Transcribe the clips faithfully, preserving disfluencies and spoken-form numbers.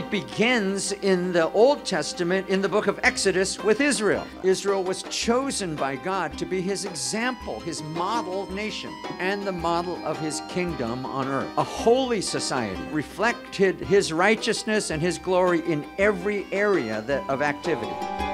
begins in the Old Testament in the book of Exodus with Israel. Israel was chosen by God to be his example, his model nation, and the model of his kingdom on earth. A holy society reflected his righteousness and his glory in every area that, of activity.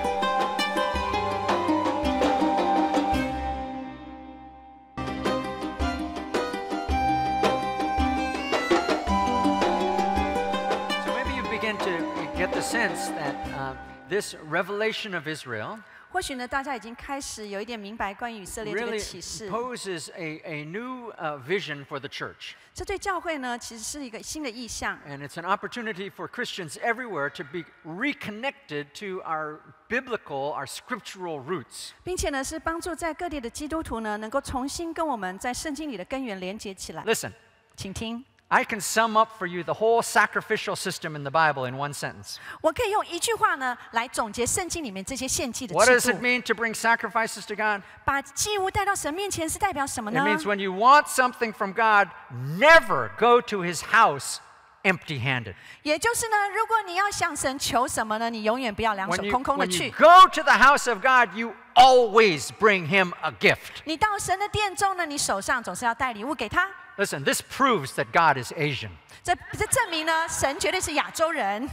Sense that uh, this revelation of Israel 或许呢，大家已经开始有一点明白关于以色列这个 really 启示。 poses a, a new uh, vision for the church. 这对教会呢，其实是一个新的意象。 And it's an opportunity for Christians everywhere to be reconnected to our biblical, our scriptural roots. 并且呢，是帮助在各地的基督徒呢，能够重新跟我们在圣经里的根源连接起来。 Listen, 请听。 I can sum up for you the whole sacrificial system in the Bible in one sentence. 我可以用一句话呢来总结圣经里面这些献祭的 What 制 does it 度。 mean to bring sacrifices to God? 把祭物带到神面前是代表什么 It 呢？ means when you want something from God, never go to his house empty-handed. 也就是呢，如果你要向神求什么呢，你永远不要两手 When you, 空空的 when you 去。 go to the house of God, you always bring him a gift. 你到神的殿中呢，你手上总是要带礼物给他。 Listen, this proves that God is Asian. 这这证明呢，神绝对是亚洲人。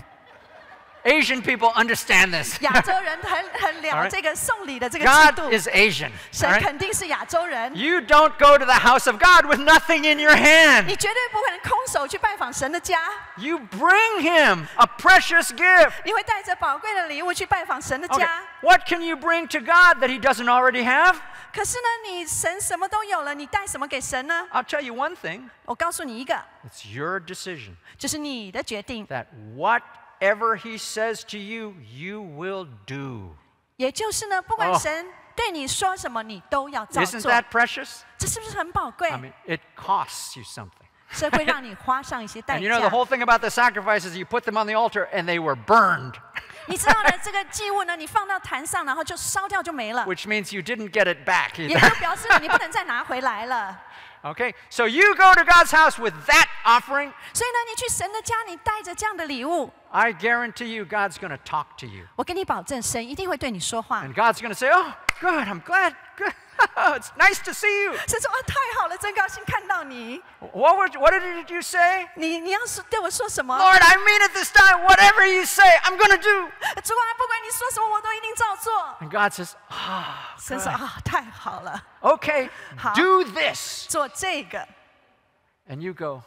Asian people understand this. 亚洲人很很了 Alright. 这个送礼的这个制 God 度。 is Asian. 神 All right? 肯定是亚洲人。 You don't go to the house of God with nothing in your hand. 你绝对不可能空手去拜访神的家， You bring him a precious gift. 你会带着宝贵的礼物去拜访神的 Okay, 家。 what can you bring to God that he doesn't already have? 可是呢，你神什么都有了，你带什么给神呢？ I'll tell you one thing. 我告诉你一个， It's your decision 就是你的决定， that whatever he says to you, you will do. 也就是呢，不管 Oh. 神对你说什么，你都要照 Isn't 做。 that precious? 这是不是很宝贵 I？mean, it costs you something. 这会让你花上一些代 And you know, the 价。 whole thing about the sacrifices, you put them on the altar and they were burned, 你知道呢，这个祭物呢，你放到坛上，然后就烧掉就没了， which means you didn't get it back 也 either. 就表示你不能再拿回来了。 Okay? So you go to God's house with that offering, 所以呢，你去神的家，你带着这样的礼物， I guarantee you God's going to talk to you. 我跟你保证，神一定会对你说话。 And God's going to say, oh, good, I'm glad. Good. It's nice to see you. 神说啊，太好了，真高兴看到你。 What, would, what did you say? 你你要是对我说什么？ Lord, I mean it this time. Whatever you say, I'm going to do. 主啊，不管你说什么，我都一定照做。 And God says, ah, 神说 good. 啊，太好了， Okay, 好。 do this. 做这个。 And you go,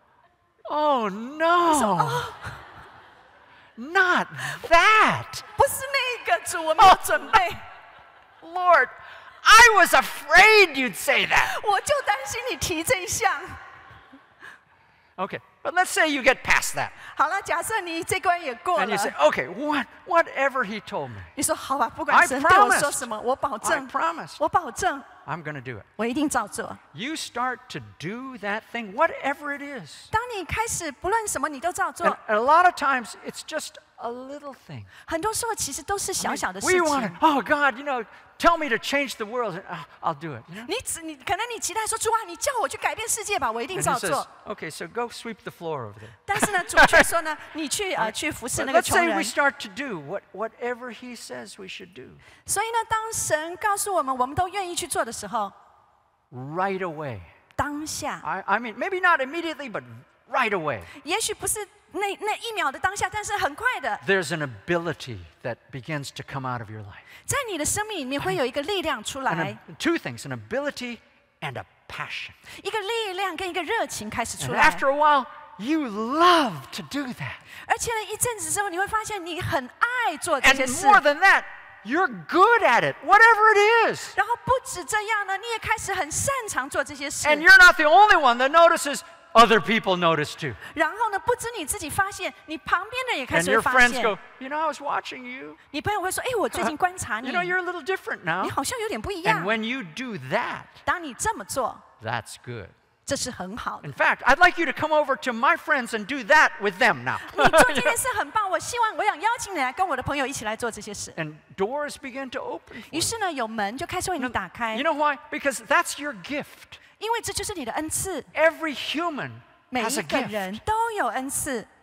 oh no, not that. 不是那个主，我没有准备， Lord, I was afraid you'd say that. 我就担心你提这一项。 Okay, but let's say you get past that. 好了，假设你这关也过 And 了 you，say, okay, what, whatever he told me, 你说好吧，不 I 管神对我 promised. 说什么，我保 I 证， promise, 我保证， I'm going to do it. 我一定照做。 You start to do that thing, whatever it is. 当你开始不论什么你都照 And 做， a lot of times it's just a little thing. 很多时候其实都是小小的事 We want 情 to,。oh God, you know, tell me to change the world. And, uh, I'll do it. You know? 你只你可能你期待说主啊，你叫我去改变世界吧，我一定 And 照 he says, 做。 okay, so go sweep the floor over there. 但是呢，主却说呢，你去呃去服侍 But 那个 let's 穷 say 人 we。start to do what, whatever he says we should do 所以呢，当神告诉我们，我们都愿意去做的时候， right away. 当下 I, I mean, maybe not immediately, but right away. 也许不是那那一秒的当下，但是很快的， There's an ability that begins to come out of your life. 在你的生命里面会有一个力量出 An 来， ab- two things, an ability and a passion. 一个力量跟一个热情开始出 And 来。 after a while, you love to do that. 而且呢，一阵子之后，你会发现你很爱做这些 And 事。 more than that, you're good at it, whatever it is. 然后不止这样呢，你也开始很擅长做这些事。 And you're not the only one that notices, other people notice too. 然后呢，不止你自己发现，你旁边的人也开 And 始 your 会发 friends 现。 go, you know, I was watching you. 你朋友会说：“哎，我最近观察你 You，know, you're a little different 你 now. 好像有点不一 And 样。 when you do that, ” 当你这么做， that's good. 这是很好的。 In fact, I'd like you to come over to my friends and do that with them now. 你做这件事很棒，我希望我想邀请你来跟我的朋友一起来做这些事。 And doors begin to open. 于是呢，有门就开始为你打开 You，know why? Because that's your gift. 因为这就是你的恩赐。 Every human 每 has 一 a 个 gift. 人都有恩赐，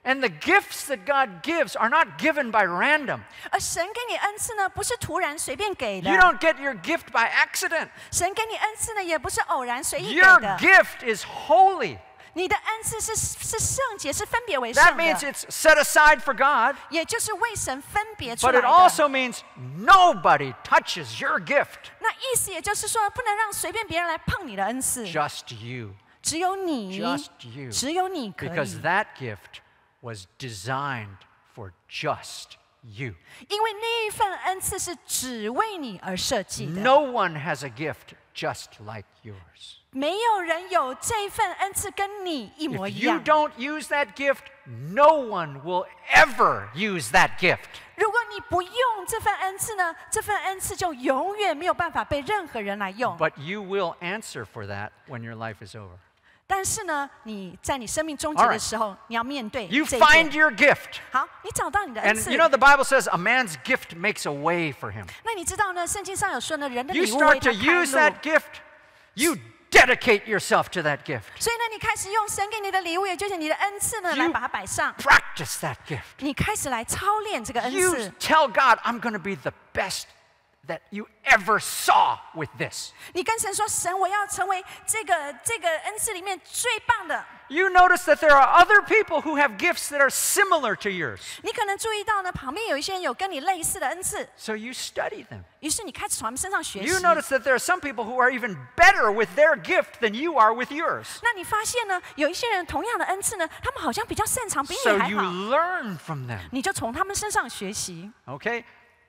And the gifts that God gives are not given by random. 而神给你恩赐呢，不是突然随便给的。 You don't get your gift by accident. 神给你恩赐呢，也不是偶然随意给 Your 的。 gift is holy. 你的恩赐是是圣洁，是分别为 That 圣 means 的， it's set aside for God, 也就是为神分别出 but 来 it 的。 also means nobody touches your gift, 那意思也就是说，不能让随便别人来碰你的恩赐， just you, 只有你， just you. 只有你可 Because 以， that gift was designed for just you. 因为那一份恩赐是只为你而设计的。 No one has a gift just like yours. 没有人有这份恩赐跟你一模 If 一 you 样。 don't use that gift, no one will ever use that gift. 如果你不用这份恩赐呢，这份恩赐就永远没有办法被任何人来用。 But you will answer for that when your life is over. 但是呢，你在你生命终结 All right. 的时候，你要面对 You 这一 find 点。 your gift. 好，你找到你的恩 And 赐 you。know, the Bible says a man's gift makes a way for him. 那你知道呢？圣经上有说呢，人的 You 礼物为 start 他 to 开 use that 路。 gift, you dedicate yourself to that gift. 所以呢，你开始用神给你的礼物，也就是你的恩赐呢， You 来把它摆上。 Practice that gift. 你开始来操练这个恩 You 赐。 tell God, I'm going to be the best that you ever saw with this. 你跟神说：“神，我要成为这个这个恩赐里面最棒的。” You notice that there are other people who have gifts that are similar to yours. 你可能注意到呢，旁边有一些人有跟你类似的恩赐， So you study them. 于是你开始从他们身上学习 You。notice that there are some people who are even better with their gift than you are with yours. 那你发现呢，有一些人同样的恩赐呢，他们好像比较擅长，比 So 你还 you 好， learn from them. 你就从他们身上学习。 Okay?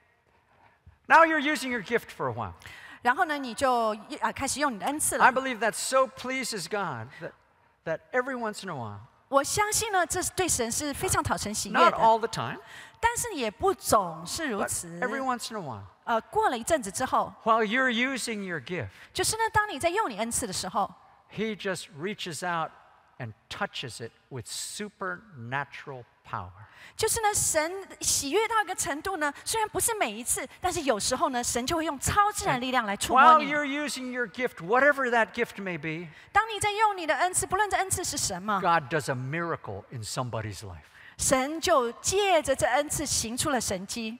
Now you're using your gift for a while. 然后呢，你就啊开始用你的恩赐 I 了。 believe that so pleases God that, that every once in a while, 我相信呢，这是对神是非常讨神喜悦 not 的， all the time, 但是也不总是如 but 此。 every once in a while, 呃，过了一阵子之后， while you're using your gift, 就是呢，当你在用你恩赐的时候， He just reaches out and touches it with supernatural power. 就是呢，神喜悦到一个程度呢，虽然不是每一次，但是有时候呢，神就会用超自然力量来触摸 While 你。 you're using your gift, whatever that gift may be, 当你在用你的恩赐，不论这恩赐是什么， God does a miracle in somebody's life. 神就借着这恩赐行出了神迹。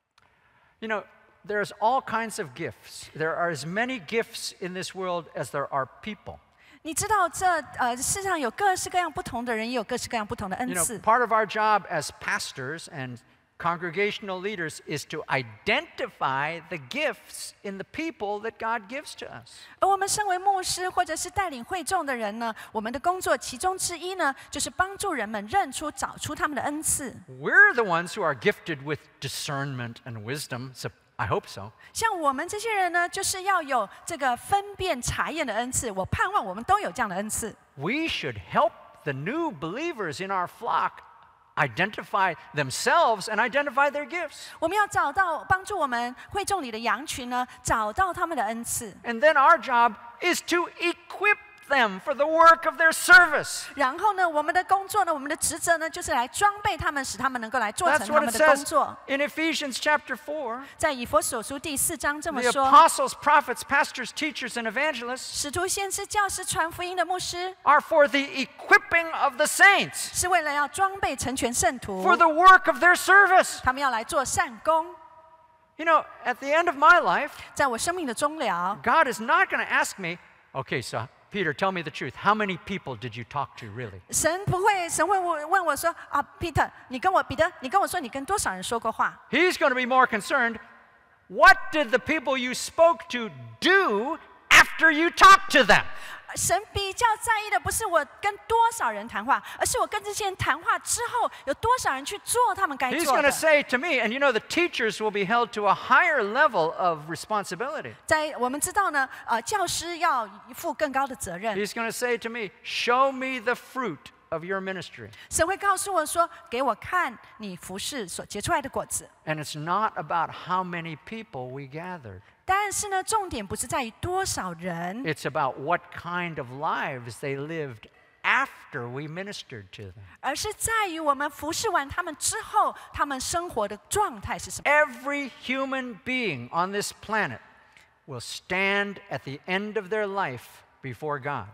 You know, there's all kinds of gifts. There are as many gifts in this world as there are people. 你知道这呃世上有各式各样不同的人，也有各式各样不同的 You 恩 know, 赐。 part of our job as pastors and congregational leaders is to identify the gifts in the people that God gives to us. 而我们身为牧师或者是带领会众的人呢，我们的工作其中之一呢，就是帮助人们认出、找出他们的恩赐。 We're the ones who are gifted with discernment and wisdom. So I hope so. 像我们这些人呢，就是要有这个分辨查验的恩赐。我盼望我们都有这样的恩赐。 We should help the new believers in our flock identify themselves and identify their gifts. 我们要找到帮助我们会众里的羊群呢，找到他们的恩赐。 And then our job is to equip them for the work of their service. 然后呢，我们的工作呢，我们的职责呢，就是来装备他们，使他们能够来做 That's 成他 what 们 it 的工 says 作。 in Ephesians chapter four. 在以弗所书第四章这么 The 说： apostles, prophets, pastors, teachers, and evangelists 使徒、先知、教师、传福音的牧师， are for the equipping of the saints, 是为了要装备成全圣徒， for the work of their service. 他们要来做善工。 You know, at the end of my life, 在我生命的终了， God is not going to ask me, okay, so Peter, tell me the truth. How many people did you talk to, really? 神不会，神会问问我说：“啊，Peter，你跟我彼得，你跟我说你跟多少人说过话？” He's going to be more concerned, what did the people you spoke to do after you talked to them? 神比较在意的不是我跟多少人谈话，而是我跟这些人谈话之后，有多少人去做他们该 He's 做 going 的 to。say to me, and you know, the teachers will be held to a higher level of responsibility. 在我们知道呢，呃，教师要负更高的责任。 He's going to say to me, show me the fruit of your ministry. 神会告诉我说：“给我看你服侍所结出来的果子。” And it's not about how many people we gathered. 但是呢，重点不是在于多少人， It's about what kind of lives they lived after we ministered to them. 而是在于我们服侍完他们之后，他们生活的状态是什么。 Every human being on this planet will stand at the end of their life before God.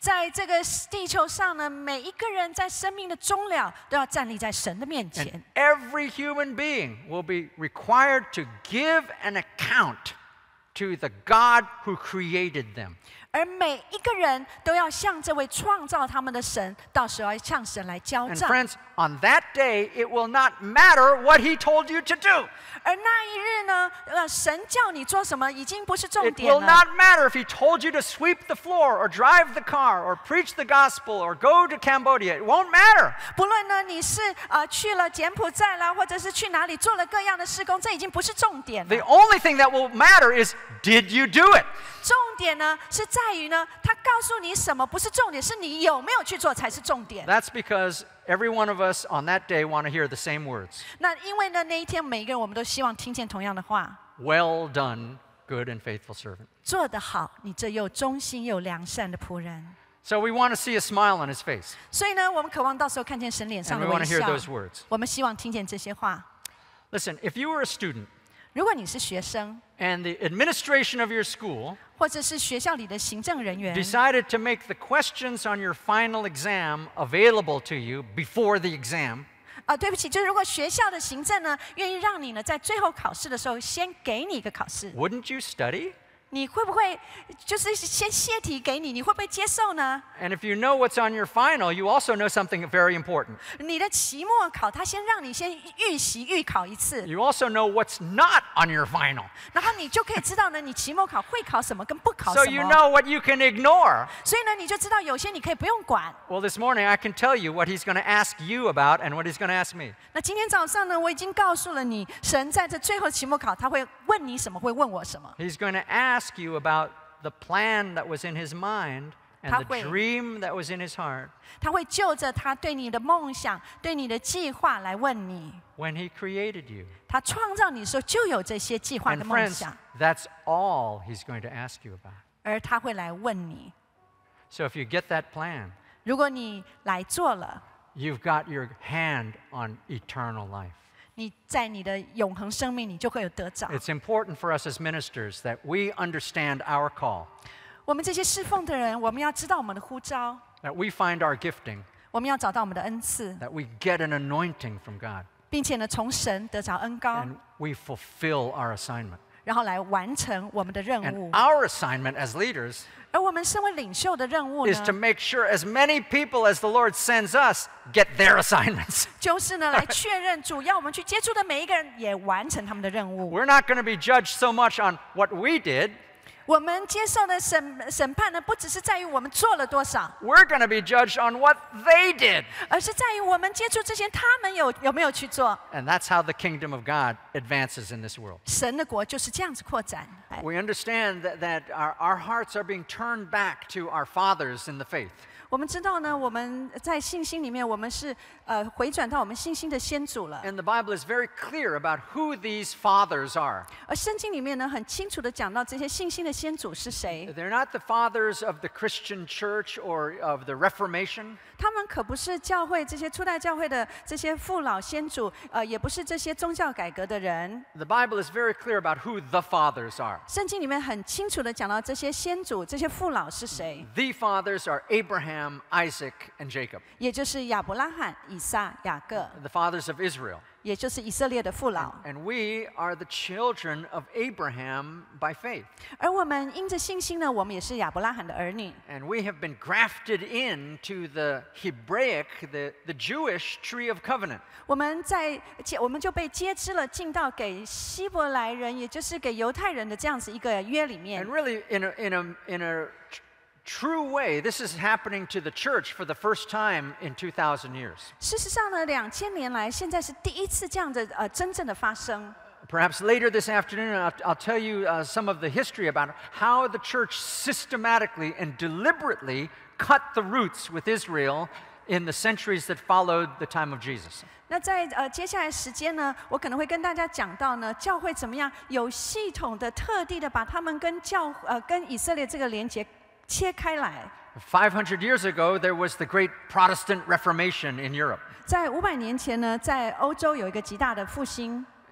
在这个地球上呢，每一个人在生命的终了都要站立在神的面前。 And every human being will be required to give an account to the God who created them. 而每一个人都要向这位创造他们的神，到时候要向神来交 And 账。 friends, on that day, it will not matter what he told you to do. 而那一日呢，呃，神叫你做什么，已经不是重 It 点 will 了。 not matter if he told you to sweep the floor or drive the car or preach the gospel or go to Cambodia. It won't matter. 不论呢你是呃去了柬埔寨啦，或者是去哪里做了各样的施工，这已经不是重点 The 了。 only thing that will matter is, did you do it? 重点呢是在于呢，他告诉你什么不是重点，是你有没有去做才是重点。 That's because every one of us on that day want to hear the same words. 那因为呢，那一天每一个人我们都希望听见同样的话。 Well done, good and faithful servant. 做得好，你这又忠心又良善的仆人。 So we want to see a smile on his face. 所以呢，我们渴望到时候看见神脸上 And 的 we 微 want to hear 笑。 those words. 我们希望听见这些话。 Listen, if you were a student 如果你是学生， and the administration of your school 或者是学校里的行政人员， decided to make the questions on your final exam available to you before the exam, 啊，对不起，就是如果学校的行政呢，愿意让你呢在最后考试的时候先给你一个考试， wouldn't you study? 你会不会就是先泄题给你，你会不会接受呢？ And if you know what's on your final, you also know something very important. 你的期末考，他先让你先预习预考一次， You also know what's not on your final. 然后你就可以知道呢，你期末考会考什么跟不考 So 什 you 么。 know what you can ignore. 所以呢，你就知道有些你可以不用管。 Well, this morning I can tell you what he's going to ask you about and what he's going to ask me. 那今天早上呢，我已经告诉了你，神在这最后期末考，他会问你什么，会问我什么。 He's going to ask you about the plan that was in his mind and 他 the 会 dream that was in his heart 他会就着他对你的梦想、对你的计划来问你。 when he created you. 他创造你的时候就有这些计划 And 跟梦 friends, 想， that's all he's going to ask you about. 而他会来问你。 So if you get that plan, 如果你来做了， you've got your hand on eternal life. 你在你的永恒生命，你就会有得着。 It's important for us as ministers that we understand our call, 我们这些侍奉的人，我们要知道我们的呼召， that we find our gifting, 我们要找到我们的恩赐， that we get an anointing from God, 并且呢，从神得着恩膏， and we fulfill our assignment. 然后来完成我们的任 And 务。 our assignment as leaders 而我们身为领袖的任务 is to 呢， make sure as many people as the Lord sends us get their assignments. 就是呢，来确认主要我们去接触的每一个人也完成他们的任务。 We're not going to be judged so much on what we did. 我们接受的审审判呢，不只是在于我们做了多少， We're going to be judged on what they did. 而是在于我们接触这些，他们有有没有去做。 And that's how the kingdom of God advances in this world. 神的国就是这样子扩展。哎 We understand that, that our, our hearts are being turned back to our fathers in the faith. 我们知道呢，我们在信心里面，我们是呃回转到我们信心的先祖了。 And the Bible is very clear about who these fathers are. 而圣经里面呢，很清楚的讲到这些信心的先祖是谁。 They're not the fathers of the Christian church or of the Reformation. 他们可不是教会这些初代教会的这些父老先祖，呃，也不是这些宗教改革的人。 The Bible is very clear about who the fathers are. 圣经里面很清楚的讲到这些先祖、这些父老是谁， The fathers are Abraham, Isaac, and Jacob, 也就是亚伯拉罕、以撒、雅各， the fathers of Israel. 也就是以色列的父老。 And we are the children of Abraham by faith. 而我们因着信心呢，我们也是亚伯拉罕的儿女。 And we have been grafted into the Hebraic, the, the Jewish tree of covenant. 我们在接，我们就被接枝了，进到给希伯来人，也就是给犹太人的这样子一个约里面 And。really, in a, in a, in a tr- true way, this is happening to the church for the first time in two thousand years. 事实上呢，两千年来，现在是第一次这样的呃真正的发生。 Perhaps later this afternoon, I'll, I'll tell you uh, some of the history about how the church systematically and deliberately cut the roots with Israel in the centuries that followed the time of Jesus. 那在呃接下来时间呢，我可能会跟大家讲到呢，教会怎么样有系统的、特地的把他们跟教呃跟以色列这个连结切开来。 five hundred years ago, there was the great Protestant Reformation in Europe. 在五百年前呢，在欧洲有一个极大的复兴。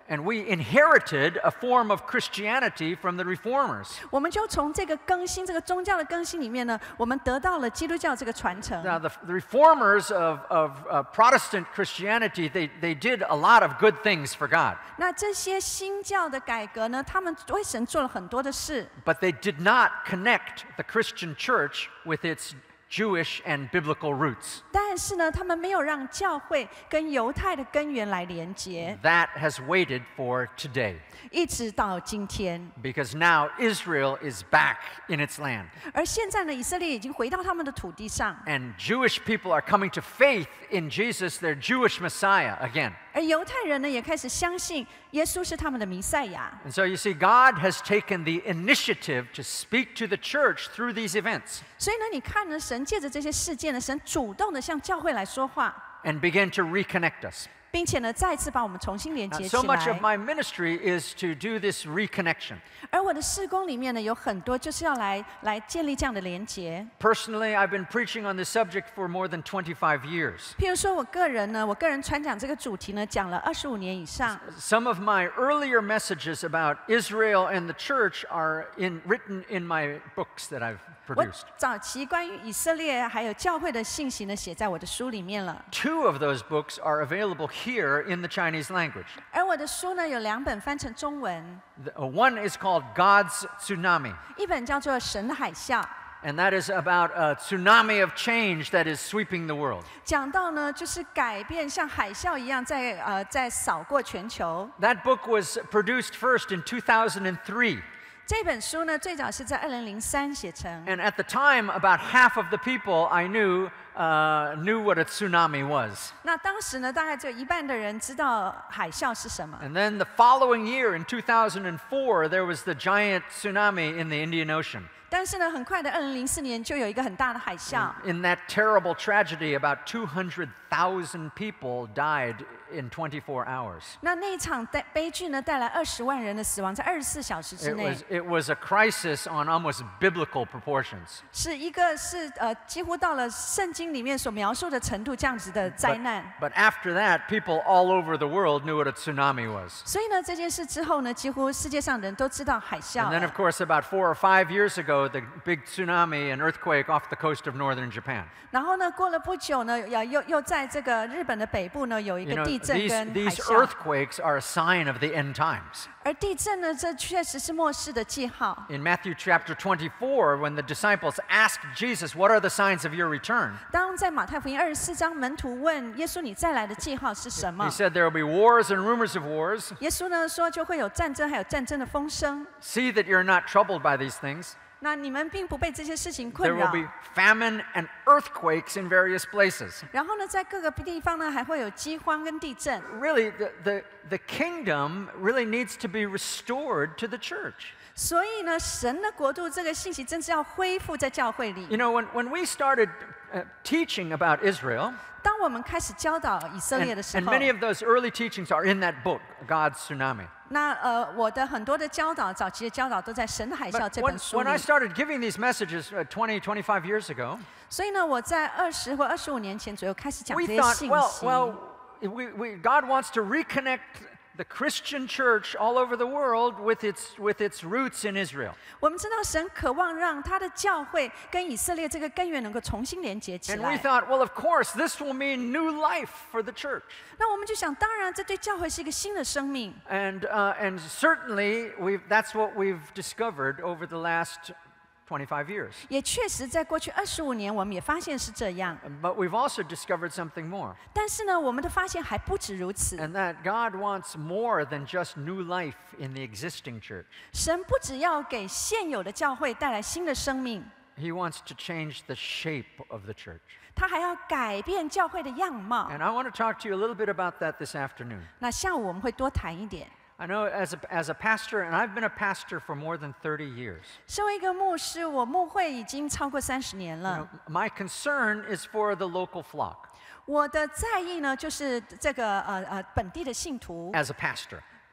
And we inherited a form of Christianity from the reformers. 我们就从这个更新，这个宗教的更新里面呢，我们得到了基督教这个传承。 Now, the, the reformers of, of uh, Protestant Christianity, they, they did a lot of good things for God. 那这些新教的改革呢，他们为神做了很多的事， But they did not connect the Christian church with its Jewish and biblical roots. 但是呢，他们没有让教会跟犹太的根源来连结， That has waited for today. 一直到今天。 Because now Israel is back in its land. 而现在呢，以色列已经回到他们的土地上， And Jewish people are coming to faith in Jesus, their Jewish Messiah, again. 而犹太人呢，也开始相信耶稣是他们的弥赛亚。 And so you see, God has taken the initiative to speak to the church through these events 所以呢，你看呢，神借着这些事件呢，神主动的向教会来说话， and begin to reconnect us. 并且呢，再次把我们重新连 Now, 接起 so much of 来。 my ministry is to do this reconnection. 而我的事工里面呢，有很多就是要来来建立这样的连结。 Personally, I've been preaching on this subject for more than twenty-five years. 譬如说，我个人呢，我个人传讲这个主题呢，讲了二十五年以上。 Some of my earlier messages about Israel and the church are in, written in my books that I've 我 produced. 早期关于以色列还有教会的信息呢，写在我的书里面了。 Two of those books are available here in the Chinese language. 而我的书呢，有两本翻成中文， The- uh, one is called God's Tsunami, 一本叫做《神的海啸》， and that is about a tsunami of change that is sweeping the world. 讲到呢，就是改变像海啸一样在呃在扫过全球。 That book was produced first in two thousand three. 这本书呢，最早是在二零零三写成。 And at the time, about half of the people I knew uh, knew what a tsunami was. 那当时呢，大概只有一半的人知道海啸是什么。 And then the following year, in two thousand four, there was the giant tsunami in the Indian Ocean. 但是呢，很快的，二零零四年就有一个很大的海啸。 In that terrible tragedy, about two hundred thousand people died in twenty-four hours. 那那一场悲悲剧呢，带来二十万人的死亡，在二十四小时之 It 内 was, it was a crisis on almost biblical proportions. 是一个是呃几乎到了圣经里面所描述的程度这样子的灾 But, 难。 but after that, people all over the world knew what a tsunami was. 所以呢，这件事之后呢，几乎世界上人都知道海啸 And then, 了 of course, about four or five years ago, the big tsunami and earthquake off the coast of northern Japan. 然后呢，过了不久呢，又又又在这个日本的北部呢，有一 You 个 know, 地震 these, 跟海 these 啸。 earthquakes are a sign of the end times. 而地震呢，这确实是末世的记号。 In Matthew chapter twenty-four, when the disciples asked Jesus, "What are the signs of your return?" 当在马太福音二十四章，门徒问耶稣：“你再来的记号是什 He 么 said there will be wars and rumors of wars. ？” 耶稣呢说，就会有战争，还有战争的风声。 See that you're not troubled by these things. 那你们并不被这些事情 There 困 will 扰。 be famine and earthquakes in various places. 然后呢，在各个地方呢，还会有饥荒跟地震。 Really, the, the, the kingdom really needs to be restored to the church. 所以呢，神的国度这个信息真是要恢复在教会里。 You know, when, when we started uh, teaching about Israel, 当我们开始教导以色 and, 列的时 and 候， many of those early teachings are in that book, God's Tsunami. 那呃，我的很多的教导，早期的教导都在《神的海啸》 But 这 when, 本书 when 里 I。started giving these messages uh, twenty, twenty-five years ago, 所以呢，我在二十或二十五年前左右开始讲 we 这些 thought, 信 well, 息。 well, we, we, God wants to reconnect the Christian church all over the world with its, with its roots in Israel. 我们知道神渴望让他的教会跟以色列这个根源能够重新连接起 And we 来。 thought, well, of course, this will mean new life for the church. 那我们就想，当然这对教会是一个新的生命。 And, uh, and certainly, we've, that's what we've discovered over the last twenty-five years. 也确实在过去二十五年，我们也发现是这样。 But we've also discovered something more, 但是呢，我们的发现还不止如此。 and that God wants more than just new life in the existing church. 神不只要给现有的教会带来新的生命， He wants to change the shape of the church. 他还要改变教会的样貌。 And I want to talk to you a little bit about that this afternoon. 那下午我们会多谈一点。 I know as a, as a pastor, and I've been a pastor for more than thirty years, 身为一个牧师，我牧会已经超过三十年 you 了 know,。my concern is for the local flock 我的在意呢，就是这个呃呃本地的信徒。 as a pastor.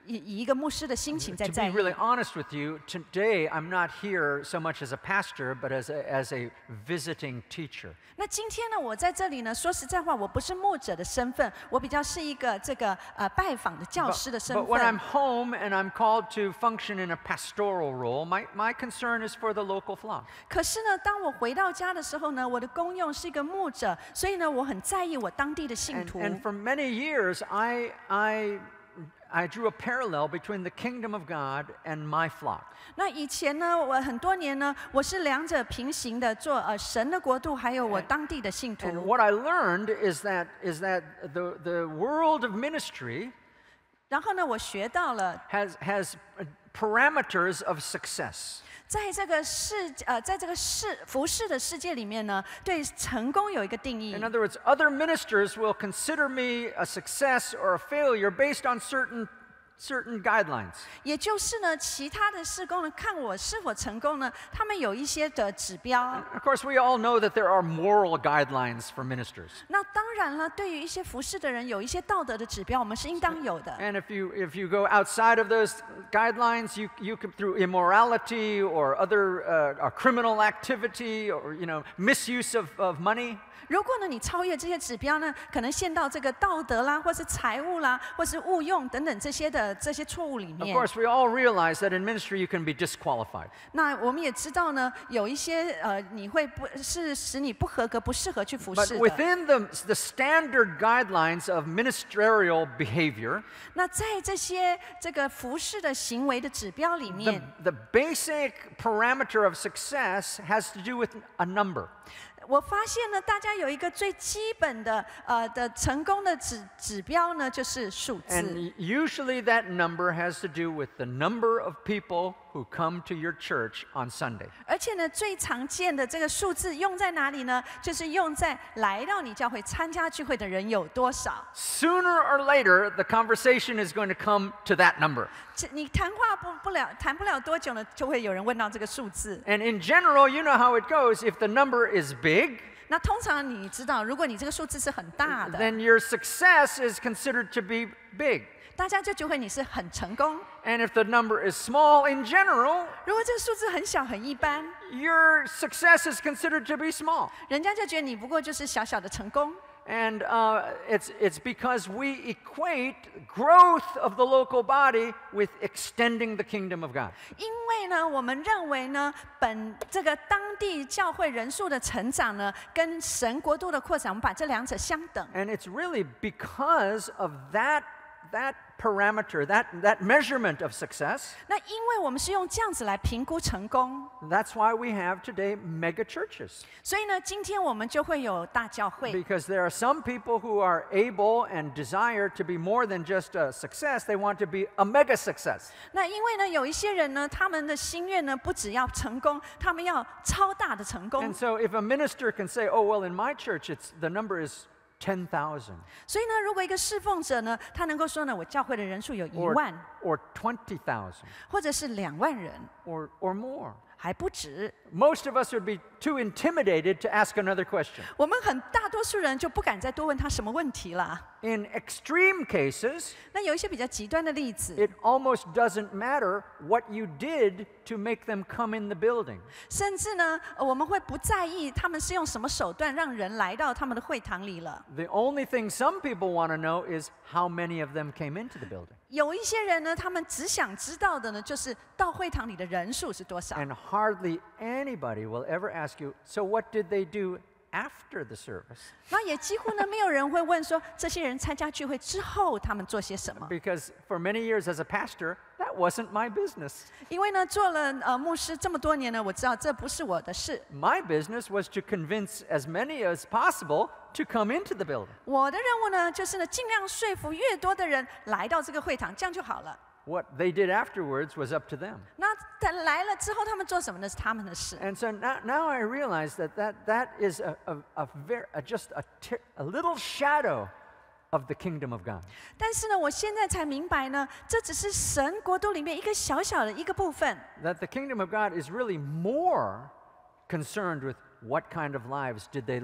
以以一个牧师的心情在 To 在 be 意。 really honest with you, today I'm not here so much as a pastor, but as a, as a visiting teacher. 那今天呢，我在这里呢，说实在话，我不是牧者的身份，我比较是一个这个呃拜访的教 But, 师的身 but when 份 I'm。home and I'm called to function in a pastoral role, my, my concern is for the local flock. 可是呢，当我回到家的时候呢，我的功用是一个牧者，所以呢，我很在意我当地的信 And, 徒。 and for many years, I, I, I drew a parallel between the kingdom of God and my flock. 那以前呢，我很多年呢，我是两者平行的，做呃神的国度，还有我当地的信 And 徒。 what I learned is that, is that the, the world of ministry 然后呢，我学到了， has, has parameters of success. 在这个世呃，在这个世服饰的世界里面呢，对成功有一个定义 In。other words, other ministers will consider me a success or a failure based on certain, certain guidelines. 也就是呢，其他的事工呢，看我是否成功呢，他们有一些的指标。 Of course, we all know that there are moral guidelines for ministers. 那当然了，对于一些服侍的人，有一些道德的指标，我们是应当有的。 And if you, if you go outside of those guidelines, you, you could, through immorality or other uh, uh, criminal activity or, you know, misuse of, of money, 如果呢，你超越这些指标呢，可能陷到这个道德啦，或是财务啦，或是误用等等这些的这些错误里 of 面。 course, we all realize that in ministry you can be disqualified. 那我们也知道呢，有一些呃，你会不是使你不合格、不适合去服 But 侍的。 within the, the standard guidelines of ministerial behavior, 那在这些这个服侍的行为的指标里 the, 面， the basic parameter of success has to do with a number. 我发现呢，大家有一个最基本的呃的成功的指指标呢，就是数字。 And usually that number has to do with the number of people who come to your church on Sunday. 而且呢，最常见的这个数字用在哪里呢？就是用在来到你教会参加聚会的人有多少。 Sooner or later, the conversation is going to come to that number. 这你谈话不不了，谈不了多久呢，就会有人问到这个数字。 And in general, you know how it goes. If the number is big, 那通常你知道，如果你这个数字是很大的， then your success is considered to be big. 大家就觉得你是很成功。 And if the number is small in general, 如果这个数字很小很一般， your success is considered to be small. 人家就觉得你不过就是小小的成功。 And uh, it's, it's because we equate growth of the local body with extending the kingdom of God. 因为呢，我们认为呢，本这个当地教会人数的成长呢，跟神国度的扩展，我们把这两者相等。 And it's really because of that, that parameter, that, that measurement of success, 那因为我们是用这样子来评估成功， that's why we have today mega churches. 所以呢，今天我们就会有大教会。 Because there are some people who are able and desire to be more than just a success, they want to be a mega success. 那因为呢，有一些人呢，他们的心愿呢，不只要成功，他们要超大的成功 And。so if a minister can say, oh, well, in my church, it's, the number is ten thousand 所以呢，如果一个侍奉者呢，他能够说呢，我教会的人数有一 or, 万， or twenty thousand 或者是两万人， or, or more, 还不止。 most of us would be too intimidated to ask another question. 我们很大多数人就不敢再多问他什么问题了。 In extreme cases, 那有一些比较极端的例子， it almost doesn't matter what you did to make them come in the building. 甚至呢，呃我们会不在意他们是用什么手段让人来到他们的会堂里了。 The only thing some people want to know is how many of them came into the building. 有一些人呢，他们只想知道的呢，就是到会堂里的人数是多少。 And hardly anybody will ever ask you, so what did they do after the service? 那也几乎呢，没有人会问说，这些人参加聚会之后他们做些什么。 Because for many years as a pastor, that wasn't my business. 因为呢，做了呃牧师这么多年呢，我知道这不是我的事。 My business was to convince as many as possible to come into the building. 我的任务呢，就是呢，尽量说服越多的人来到这个会堂，这样就好了。 What they did afterwards was up to them. 那等来了之后，他们做什么呢？是他们的事。 And so now, now I realize that that, that is a, a, a, very, a just a, ter- a little shadow of the kingdom of God. 但是呢，我现在才明白呢，这只是神国度里面一个小小的一个部分。 That the kingdom of God is really more concerned with what kind of lives did they live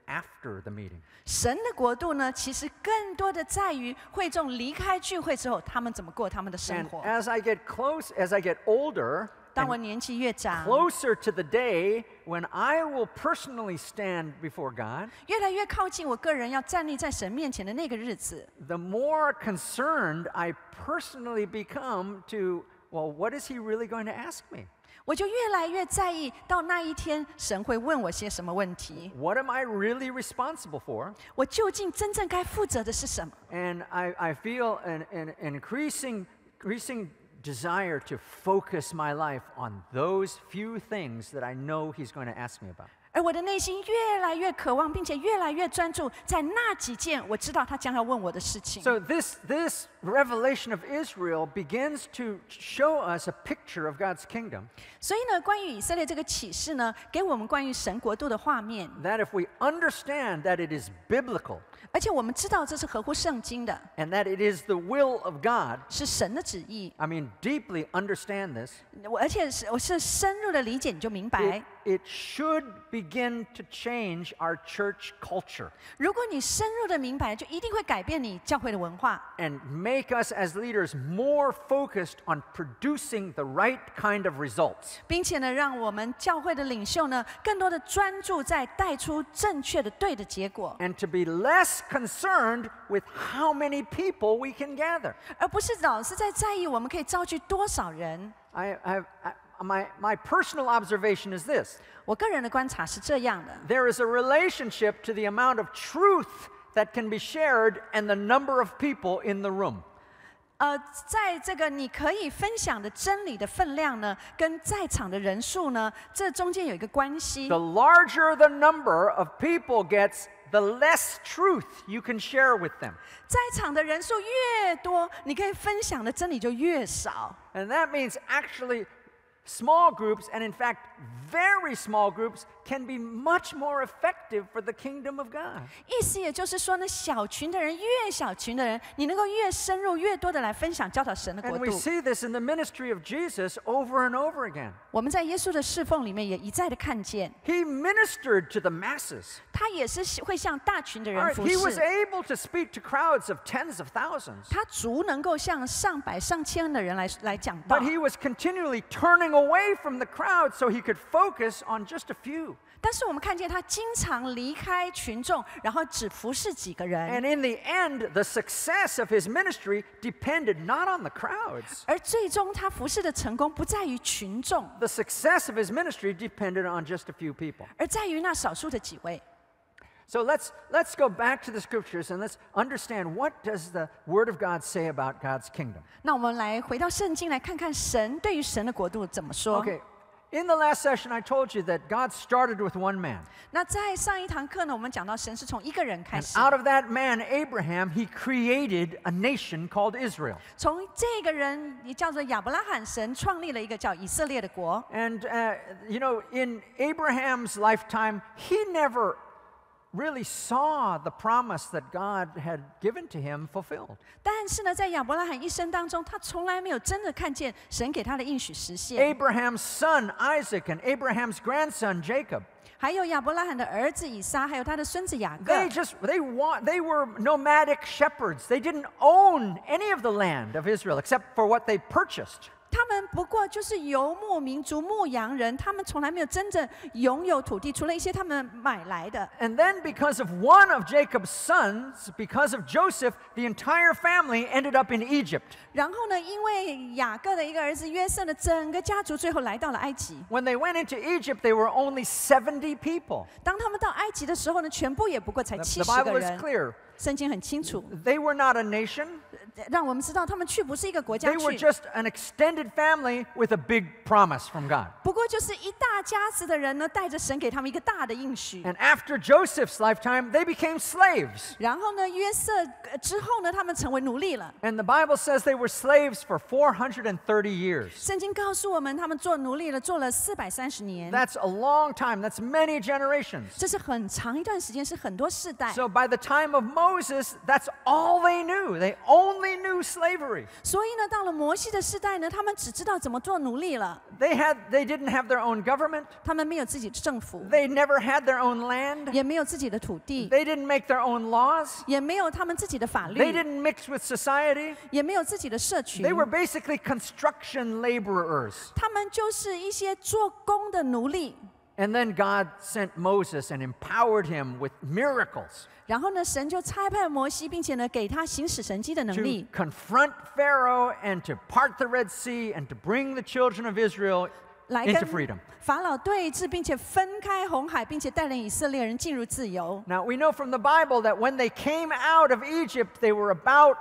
after the meeting. 神的国度呢，其实更多的在于会众离开聚会之后，他们怎么过他们的生 And 活。 as I get close, as I get older, 当我年纪越长， closer to the day when I will personally stand before God, 越来越靠近我个人要站立在神面前的那个日子， the more concerned I personally become to, well, what is he really going to ask me? 我就越来越在意，到那一天神会问我些什么问题， What am I really responsible for? 我究竟真正该负责的是什么？ And I, I feel an, an increasing, increasing desire to focus my life on those few things that I know he's going to ask me about. 而我的内心越来越渴望，并且越来越专注在那几件我知道他将要问我的事情。 So this, this revelation of Israel begins to show us a picture of God's kingdom, 所以呢，关于以色列这个启示呢，给我们关于神国度的画面， that if we understand that it is biblical 而且我们知道这是合乎圣经的， and that it is the will of God, 是神的旨意。 I mean, deeply understand this, 我而且是我是深入的理解，你就明白 it,。it should begin to change our church culture 如果你深入的明白，就一定会改变你教会的文化， and make us as leaders more focused on producing the right kind of results. 并且呢，让我们教会的领袖呢，更多的专注在带出正确的对的结果， And to be less concerned with how many people we can gather. 而不是老是在在意我们可以召集多少人。 I, I, I, my, my personal observation is this. 我个人的观察是这样的， There is a relationship to the amount of truth that can be shared and the number of people in the room. 呃，在这个你可以分享的真理的分量呢，跟在场的人数呢，这中间有一个关系。 The larger the number of people gets, the less truth you can share with them. 在场的人数越多，你可以分享的真理就越少。 And that means actually small groups, and in fact, very small groups, can be much more effective for the kingdom of God. 意思也就是说呢，小群的人越小群的人，你能够越深入、越多的来分享教导神的国 And we 度。 see this in the ministry of Jesus over and over again. 我们在耶稣的侍奉里面也一再的看见， He ministered to the masses. 他也是会向大群的 All 人 right, 服 he was 侍。 able to speak to crowds of tens of thousands. 他足能够向上百上千的人来来讲道 But，he was continually turning away from the crowd so he could focus on just a few. 但是我们看见他经常离开群众，然后只服侍几个人。 And in the end, the success of his ministry depended not on the crowds. 而最终他服侍的成功不在于群众， The success of his ministry depended on just a few people. 而在于那少数的几位。 So let's, let's go back to the scriptures and let's understand what does the Word of God say about God's kingdom. 那我们来回到圣经来看看神对于神的国度怎么说。 Okay, in the last session, I told you that God started with one man. 那在上一堂课呢，我们讲到神是从一个人开 And 始， out of that man, Abraham, he created a nation called Israel. 从这个人也叫做亚伯拉罕，神创立了一个叫以色列的国。 And, uh, you know, in Abraham's lifetime, he never really saw the promise that God had given to him fulfilled. 但是呢，在亚伯拉罕一生当中，他从来没有真的看见神给他的应许实现。 Abraham's son Isaac and Abraham's grandson Jacob, 还有亚伯拉罕的儿子以撒，还有他的孙子雅各， they just they want they were nomadic shepherds. They didn't own any of the land of Israel except for what they purchased. 他们不过就是游牧民族、牧羊人，他们从来没有真正拥有土地，除了一些他们买来的。 And then because of one of Jacob's sons, because of Joseph, the entire family ended up in Egypt. 然后呢，因为雅各的一个儿子约瑟的整个家族最后来到了埃及。 When they went into Egypt, they were only seventy people. 当他们到埃及的时候呢，全部也不过才 The, 七 the 十个 Bible is 人。 clear. 圣经很清楚， They were not a nation. 让我们知道他们去不是一个国家 They were 去， just an extended family with a big promise from God. 不过就是一大家子的人呢，带着神给他们一个大的应许。 And after Joseph's lifetime, they became slaves. 然后呢，约瑟呃之后呢，他们成为奴隶了。 And the Bible says they were slaves for four hundred thirty years. 圣经告诉我们，他们做奴隶了，做了四百三十年。 That's a long time. That's many generations. 这是很长一段时间，是很多世代。 So by the time of Moses, that's all they knew. They only only knew slavery. 所以呢，到了摩西的时代呢，他们只知道怎么做奴隶了。 They had, they didn't have their own government. 他们没有自己的政府， They never had their own land. 也没有自己的土地， They didn't make their own laws. 也没有他们自己的法 They 律， didn't mix with society. 也没有自己的社群 They。were basically construction laborers. 他们就是一些做工的奴隶。 And then God sent Moses and empowered him with miracles 然后呢，神就差派摩西，并且呢，给他行使神迹的能 to 力， confront Pharaoh and to part the Red Sea and to bring the children of Israel 来 into 跟 freedom. 法老对峙，并且分开红海，并且带领以色列人进入自由。 Now, we know from the Bible that when they came out of Egypt, they were about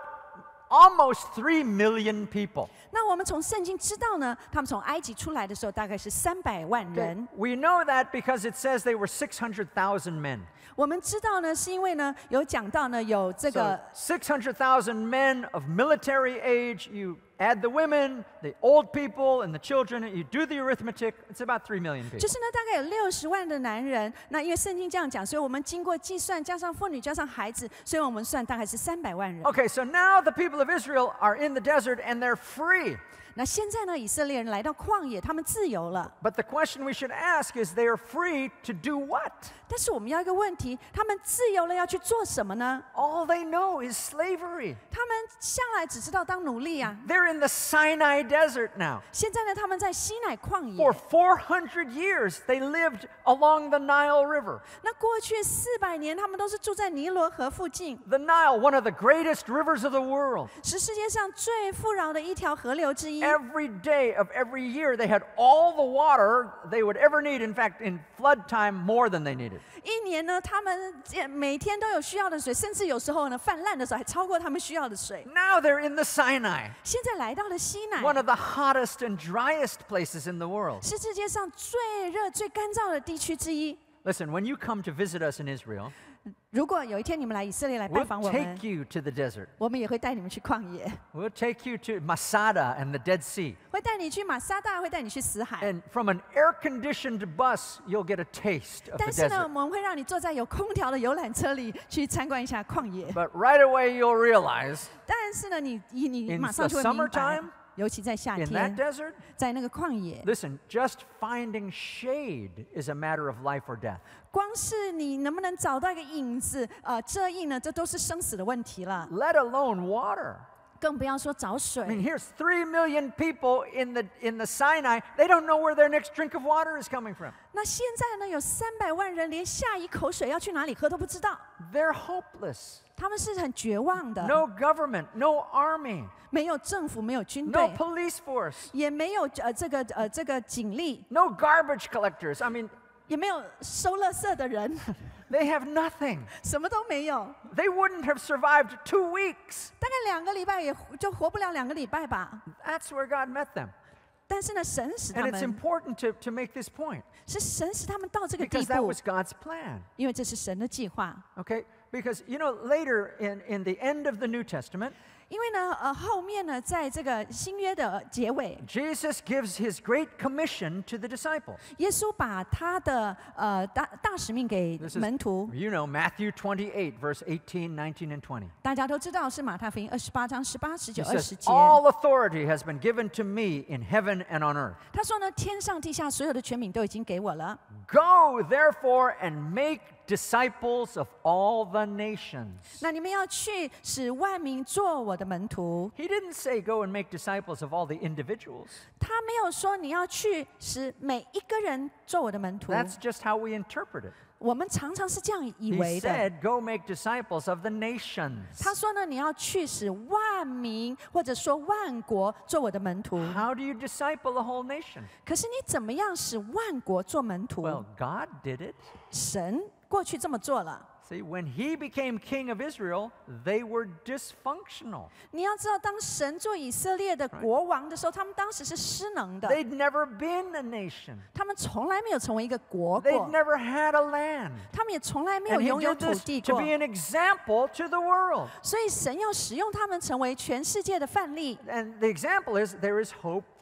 almost three million people. 那我们从圣经知道呢，他们从埃及出来的时候，大概是三百万 Okay? 人。 We know that because it says they were six hundred thousand men. 我们知道呢，是因为呢，有讲到呢，有这 So 个 six hundred thousand men of military age, you add the women, the old people, and the children, and you do the arithmetic, it's about three million 就 people. 是呢，大概有六十万的男人。那因为圣经这样讲，所以我们经过计算，加上妇女，加上孩子，所以我们算大概是三百万人。 Okay, so now the people of Israel are in the desert and they're free. 那现在呢，以色列人来到旷野，他们自由了。 But the question we should ask is they are free to do what? 但是我们要一个问题：他们自由了要去做什么呢？ All they know is slavery. 他们向来只知道当奴隶啊。 They're in the Sinai desert now. 现在呢，他们在西乃旷野 For。four hundred years, they lived along the Nile River. 那过去四百年，他们都是住在尼罗河附近， The Nile, one of the greatest rivers of the world. 是世界上最富饶的一条河流之一。 Every day of every year, they had all the water they would ever need. In fact, in flood time, more than they needed. 一年呢，他们呃每天都有需要的水，甚至有时候呢，泛滥的时候还超过他们需要的水。 Now they're in the Sinai, 现在来到了西乃， one of the hottest and driest places in the world. 是世界上最热、最干燥的地区之一。 Listen, when you come to visit us in Israel, 如果有一天你们来以色列来拜 we'll 访我们， take you to the desert. 我们也会带你们去旷野， We'll take you to Masada and the Dead Sea. 会带你去马撒大，会带你去死海。 And from an air-conditioned bus, you'll get a taste of the 但是呢，我 desert. 们会让你坐在有空调的游览车里去参观一下旷野。 But right away, you'll realize 但是呢，你你你 In 马上就会明 the 白 summertime,， 尤其在夏 in that 天， desert, 在那个旷野， listen, just finding shade is a matter of life or death. 光是你能不能找到一个影子，呃，遮阴呢，这都是生死的问题了， Let alone water. 更不要说找 I mean, 水。 here's three million people in the in the Sinai. They don't know where their next drink of water is coming from. 那现在呢，有三百万人连下一口水要去哪里喝都不知道， They're hopeless. 他们是很绝望的。 No government, no army, 没有政府，没有军 no 队， police force, 也没有呃这个呃这个警力， no garbage collectors. I mean, 也没有收垃圾的人， they have nothing. 什么都没有。 They wouldn't have survived two weeks. 大概两个礼拜也就活不了两个礼拜吧。 That's where God met them. 但是呢，神使他 And it's 们 important to, to make this point 是神使他们到这个地 because that 步， was God's plan. 因为这是神的计划。 Okay? Because, you know, later in, in the end of the New Testament, 因为呢，呃，后面呢，在这个新约的结尾， Jesus gives his great commission to the disciples. 耶稣把他的呃大大使命给 This is, 门徒。 you know, Matthew twenty-eight, verse eighteen, nineteen, and twenty. 大家都知道是马太福音二十八章十八、十 He 九、二 says, 十节。 all authority has been given to me in heaven and on earth. 他说呢，天上地下所有的权柄都已经给我了。 Go, therefore, and make disciples of all the nations. 那你们要去，使万民做我的门徒。 He didn't say go and make disciples of all the individuals. 他没有说你要去使每一个人做我的门徒。 That's just how we interpret it. 我们常常是这样以 He 为的。 said, go make disciples of the nations. 他说呢，你要去使万民或者说万国做我的门徒。 How do you disciple a whole nation? 可是你怎么样使万国做门徒？ Well, God did it. 神过去这么做了。 See, when he became king of Israel, they were dysfunctional. 你要知道，当神做以色列的国王的时候，他们当时是失能的， They'd never been a nation. 他们从来没有成为一个国 They'd 过， never had a land. 他们也从来没有 And he 拥有 did 土 this 地 to 过 be。an example to the world. 所以神要使用他们成为全世界的范例。 And the example is there is hope for